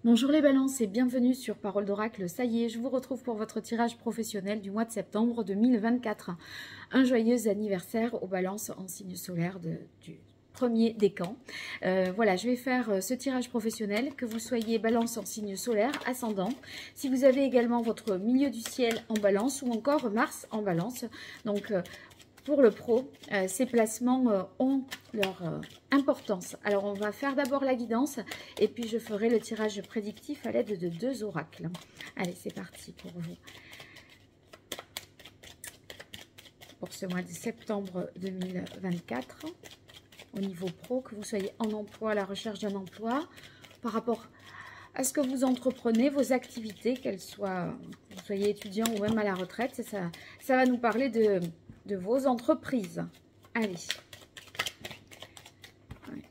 Bonjour les balances et bienvenue sur Parole d'Oracle. Ça y est, je vous retrouve pour votre tirage professionnel du mois de septembre 2024. Un joyeux anniversaire aux balances en signe solaire du premier décan. Voilà, je vais faire ce tirage professionnel, que vous soyez balance en signe solaire, ascendant. Si vous avez également votre milieu du ciel en balance ou encore Mars en balance. Donc, pour le pro, ces placements ont leur importance. Alors, on va faire d'abord la guidance et puis je ferai le tirage prédictif à l'aide de 2 oracles. Allez, c'est parti pour vous. Pour ce mois de septembre 2024, au niveau pro, que vous soyez en emploi, à la recherche d'un emploi, par rapport à ce que vous entreprenez, vos activités, qu'elles soient, que vous soyez étudiant ou même à la retraite, ça va nous parler de vos entreprises. Allez. Ouais.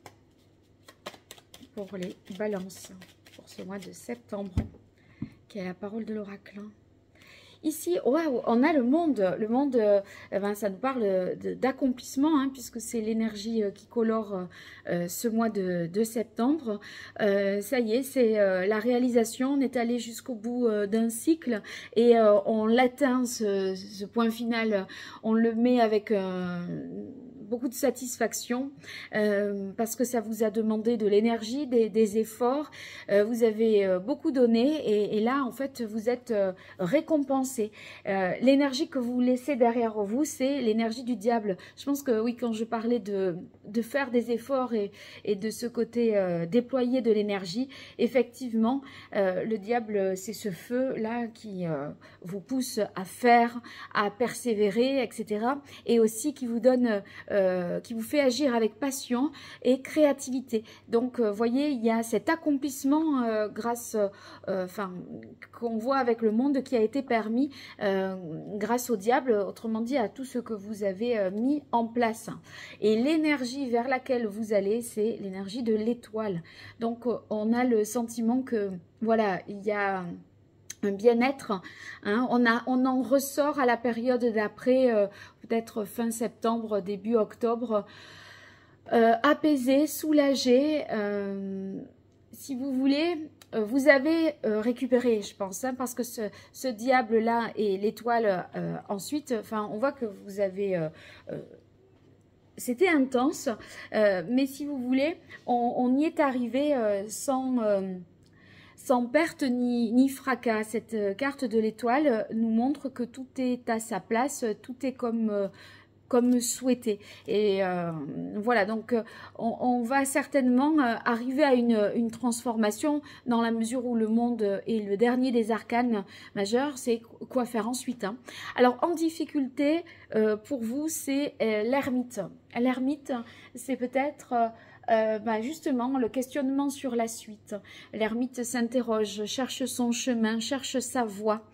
Pour les balances, pour ce mois de septembre, qui est la parole de l'oracle. Ici, waouh, on a le monde, ça nous parle d'accomplissement, hein, puisque c'est l'énergie qui colore ce mois de septembre. Ça y est, c'est la réalisation, on est allé jusqu'au bout d'un cycle et on l'atteint, ce point final, on le met avec beaucoup de satisfaction parce que ça vous a demandé de l'énergie, des efforts, vous avez beaucoup donné et là, en fait, vous êtes récompensé. L'énergie que vous laissez derrière vous, c'est l'énergie du diable. Je pense que oui, quand je parlais de faire des efforts et de ce côté déployer de l'énergie, effectivement, le diable, c'est ce feu-là qui vous pousse à faire, à persévérer, etc. Et aussi qui vous donne, qui vous fait agir avec passion et créativité. Donc, voyez, il y a cet accomplissement grâce, qu'on voit avec le monde qui a été permis grâce au diable, autrement dit à tout ce que vous avez mis en place. Et l'énergie vers laquelle vous allez, c'est l'énergie de l'étoile. Donc on a le sentiment que voilà, il y a un bien-être, hein, on en ressort à la période d'après, peut-être fin septembre, début octobre, apaisé, soulagé, si vous voulez. Vous avez récupéré, je pense, hein, parce que ce diable-là et l'étoile ensuite, enfin, on voit que vous avez... c'était intense, mais si vous voulez, on y est arrivé sans perte ni fracas. Cette carte de l'étoile nous montre que tout est à sa place, tout est comme souhaité. Et voilà, donc on va certainement arriver à une transformation dans la mesure où le monde est le dernier des arcanes majeurs. C'est quoi faire ensuite, hein. Alors, en difficulté, pour vous, c'est l'ermite. L'ermite, c'est peut-être... justement, le questionnement sur la suite. L'ermite s'interroge, cherche son chemin, cherche sa voie.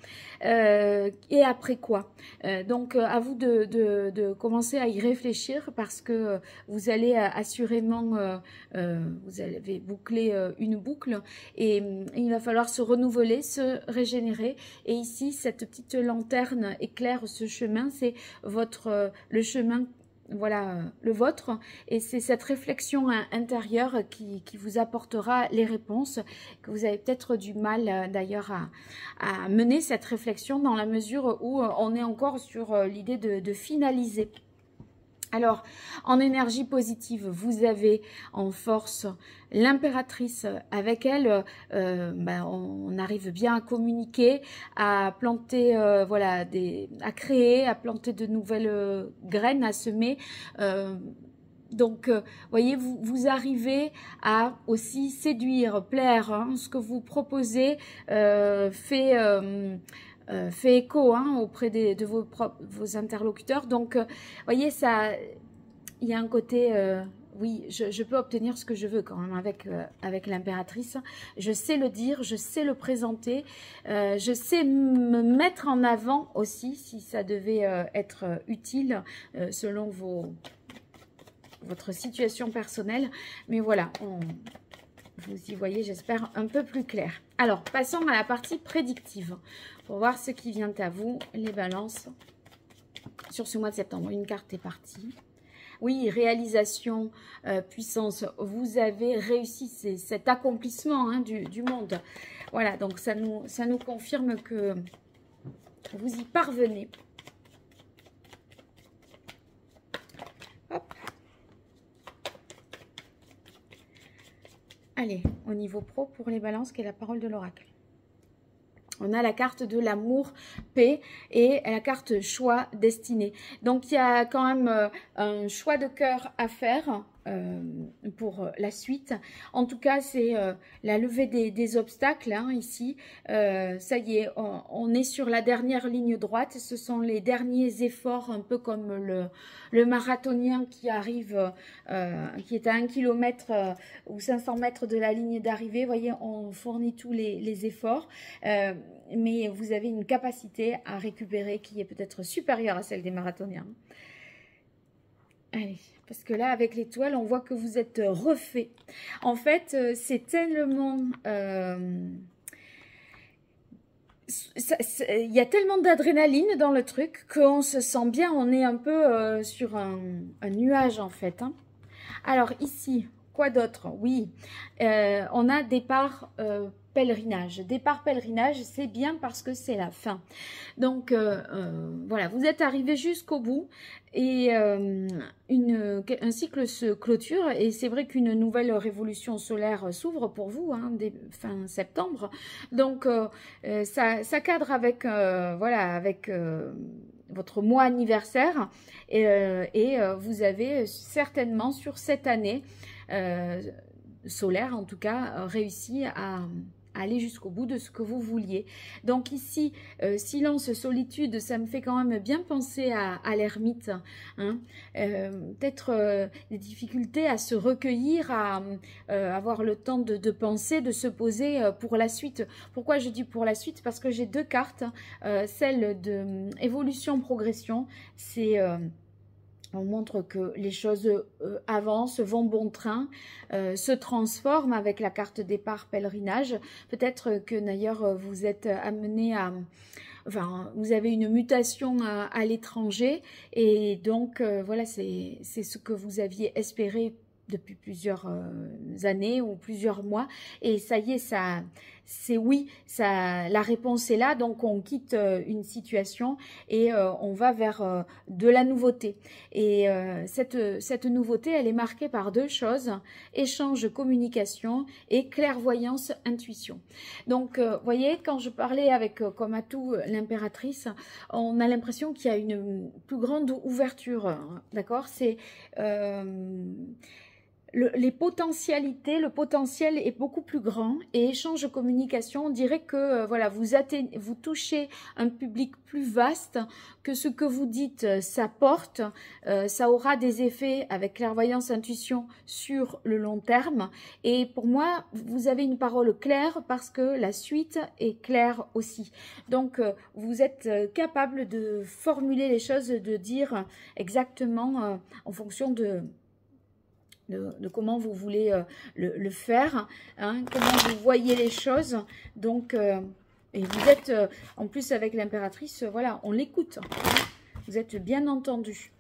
Et après quoi? Donc, à vous de commencer à y réfléchir parce que vous allez assurément, vous avez bouclé une boucle et il va falloir se renouveler, se régénérer. Et ici, cette petite lanterne éclaire ce chemin, c'est le chemin, voilà, le vôtre, et c'est cette réflexion intérieure qui vous apportera les réponses, que vous avez peut-être du mal d'ailleurs à mener cette réflexion dans la mesure où on est encore sur l'idée de finaliser. Alors, en énergie positive, vous avez en force l'impératrice. Avec elle, on arrive bien à communiquer, à planter, voilà, à créer, à planter de nouvelles graines, à semer. Donc, voyez, vous arrivez à aussi séduire, plaire, hein, ce que vous proposez fait écho, hein, auprès de vos interlocuteurs. Donc, voyez, ça, il y a un côté, oui, je peux obtenir ce que je veux quand même avec l'impératrice. Je sais le dire, je sais le présenter, je sais me mettre en avant aussi, si ça devait être utile selon votre situation personnelle. Mais voilà, vous y voyez, j'espère, un peu plus clair. Alors, passons à la partie prédictive pour voir ce qui vient à vous, les balances, sur ce mois de septembre. Une carte est partie. oui, réalisation, puissance, vous avez réussi, c'est cet accomplissement hein, du monde. Voilà, donc ça nous confirme que vous y parvenez. Hop. Allez, au niveau pro, pour les balances, quelle est la parole de l'oracle? On a la carte de l'amour, paix et la carte choix, destinée. Donc, il y a quand même un choix de cœur à faire pour la suite. En tout cas, c'est la levée des obstacles hein, ici. Ça y est, on est sur la dernière ligne droite. Ce sont les derniers efforts, un peu comme le marathonien qui arrive, qui est à 1 km ou 500 mètres de la ligne d'arrivée. Vous voyez, on fournit tous les efforts. Mais vous avez une capacité à récupérer qui est peut-être supérieure à celle des marathoniens. Allez, parce que là, avec l'étoile, on voit que vous êtes refait. En fait, c'est tellement... il y a tellement d'adrénaline dans le truc qu'on se sent bien, on est un peu sur un nuage en fait. Hein. Alors ici, quoi d'autre? Oui, on a départ pèlerinage. Départ pèlerinage, c'est bien parce que c'est la fin. Donc voilà, vous êtes arrivé jusqu'au bout et un cycle se clôture et c'est vrai qu'une nouvelle révolution solaire s'ouvre pour vous hein, fin septembre. Donc ça cadre avec voilà avec votre mois anniversaire et vous avez certainement sur cette année solaire en tout cas réussi à aller jusqu'au bout de ce que vous vouliez. Donc ici, silence, solitude, ça me fait quand même bien penser à l'ermite. Hein. Peut-être des difficultés à se recueillir, à avoir le temps de penser, de se poser pour la suite. Pourquoi je dis pour la suite? Parce que j'ai deux cartes. Celle de évolution, progression, c'est... on montre que les choses avancent, vont bon train, se transforment avec la carte départ pèlerinage. Peut-être que d'ailleurs vous êtes amené à... Enfin, vous avez une mutation à l'étranger et donc voilà, c'est ce que vous aviez espéré depuis plusieurs années ou plusieurs mois et ça y est, ça c'est oui, ça la réponse est là, donc on quitte une situation et on va vers de la nouveauté et cette nouveauté elle est marquée par deux choses, échange, communication et clairvoyance, intuition. Donc vous voyez, quand je parlais avec Komatou, l'impératrice, on a l'impression qu'il y a une plus grande ouverture, hein, d'accord, c'est les potentialités, le potentiel est beaucoup plus grand et échange communication, on dirait que voilà, vous touchez un public plus vaste, que ce que vous dites, ça porte, ça aura des effets avec clairvoyance, intuition sur le long terme. Et pour moi, vous avez une parole claire parce que la suite est claire aussi. Donc, vous êtes capable de formuler les choses, de dire exactement en fonction de comment vous voulez le faire, hein, comment vous voyez les choses. Donc, et vous êtes, en plus avec l'impératrice, voilà, on l'écoute. Hein, vous êtes bien entendu.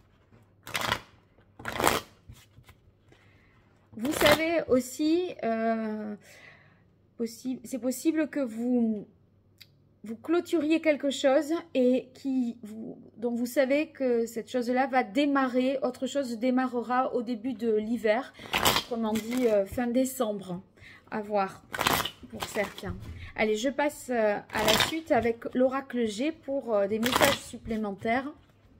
Vous savez aussi, c'est possible que vous clôturiez quelque chose et dont vous savez que cette chose-là va démarrer, autre chose démarrera au début de l'hiver, autrement dit fin décembre, à voir pour certains. Allez, je passe à la suite avec l'oracle G pour des messages supplémentaires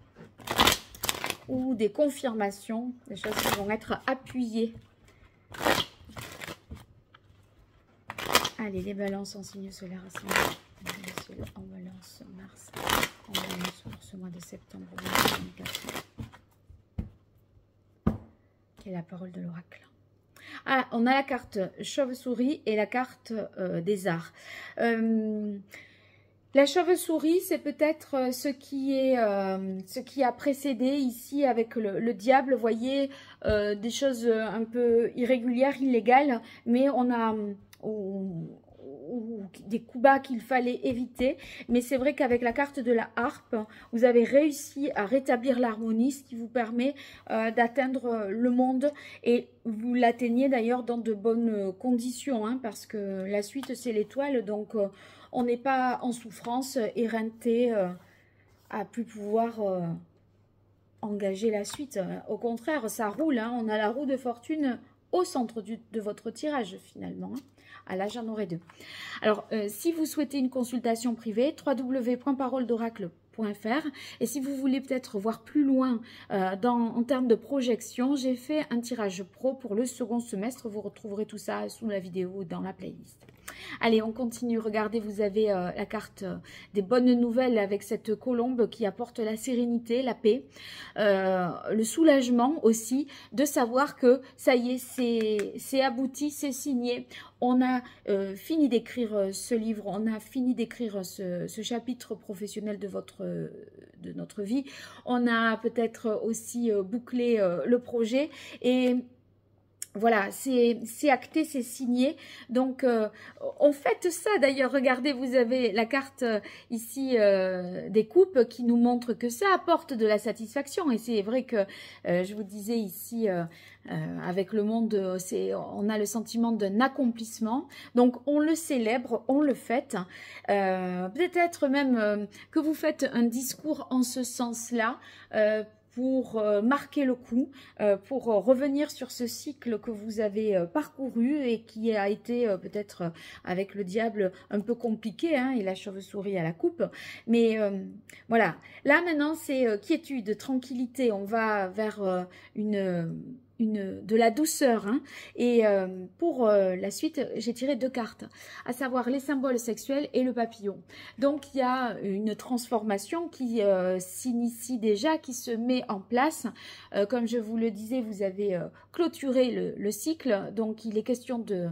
ou des confirmations, des choses qui vont être appuyées. Allez, les balances en signe solaire ascendant. En balance Mars, en balance pour ce mois de septembre 2024. Quelle est la parole de l'oracle? Ah, on a la carte chauve-souris et la carte des arts. La chauve-souris, c'est peut-être ce qui a précédé ici avec le diable. Vous voyez, des choses un peu irrégulières, illégales, mais on a... des coups bas qu'il fallait éviter. Mais c'est vrai qu'avec la carte de la harpe, vous avez réussi à rétablir l'harmonie, ce qui vous permet d'atteindre le monde. Et vous l'atteignez d'ailleurs dans de bonnes conditions, hein, parce que la suite, c'est l'étoile. Donc, on n'est pas en souffrance, éreinté, à plus pouvoir engager la suite. Au contraire, ça roule. Hein. On a la roue de fortune au centre de votre tirage, finalement. Hein. Ah là, j'en aurai deux. Alors, si vous souhaitez une consultation privée, www.paroledoracle.fr. Et si vous voulez peut-être voir plus loin en termes de projection, j'ai fait un tirage pro pour le second semestre. Vous retrouverez tout ça sous la vidéo ou dans la playlist. Allez, on continue. Regardez, vous avez la carte des bonnes nouvelles avec cette colombe qui apporte la sérénité, la paix, le soulagement aussi de savoir que ça y est, c'est abouti, c'est signé. On a fini d'écrire ce livre, on a fini d'écrire ce chapitre professionnel de notre vie. On a peut-être aussi bouclé le projet et voilà, c'est acté, c'est signé. Donc, on fête ça. D'ailleurs, regardez, vous avez la carte ici des coupes qui nous montre que ça apporte de la satisfaction. Et c'est vrai que, je vous disais ici, avec le monde, on a le sentiment d'un accomplissement. Donc, on le célèbre, on le fête. Peut-être même que vous faites un discours en ce sens-là, pour marquer le coup, pour revenir sur ce cycle que vous avez parcouru et qui a été peut-être avec le diable un peu compliqué, hein, et la chauve-souris à la coupe. Mais voilà, là maintenant c'est quiétude, tranquillité, on va vers de la douceur, hein. Et pour la suite, j'ai tiré deux cartes, à savoir les symboles sexuels et le papillon. Donc il y a une transformation qui s'initie déjà, qui se met en place. Comme je vous le disais, vous avez clôturé le cycle, donc il est question de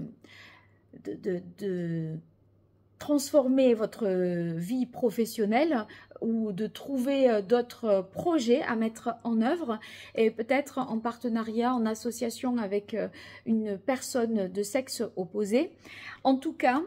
transformer votre vie professionnelle ou de trouver d'autres projets à mettre en œuvre et peut-être en partenariat, en association avec une personne de sexe opposé. En tout cas,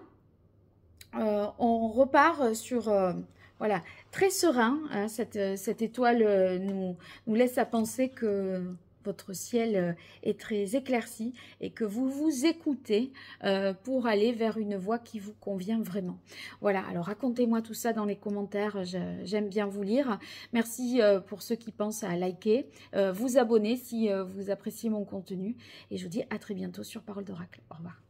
on repart sur... voilà, très serein, hein, cette étoile nous laisse à penser que votre ciel est très éclairci et que vous vous écoutez pour aller vers une voie qui vous convient vraiment. Voilà, alors racontez-moi tout ça dans les commentaires, j'aime bien vous lire. Merci pour ceux qui pensent à liker, vous abonner si vous appréciez mon contenu et je vous dis à très bientôt sur Parole d'Oracle. Au revoir.